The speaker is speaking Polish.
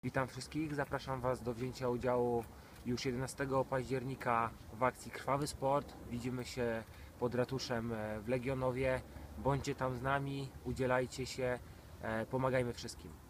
Witam wszystkich, zapraszam Was do wzięcia udziału już 11 października w akcji Krwawy Sport. Widzimy się pod ratuszem w Legionowie. Bądźcie tam z nami, udzielajcie się, pomagajmy wszystkim.